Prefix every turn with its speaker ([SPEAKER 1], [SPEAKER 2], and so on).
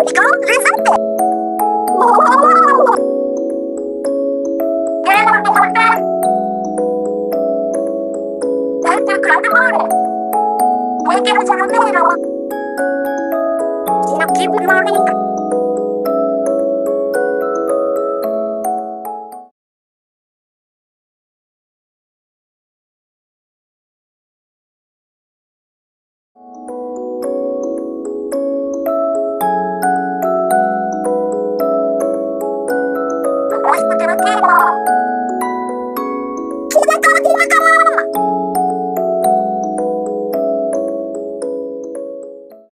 [SPEAKER 1] Ikaw? Resante! Oo! Kaya naman itong karakter! Dahil kay grande mare! May kaya sa kanila! Sinakibon mo rin!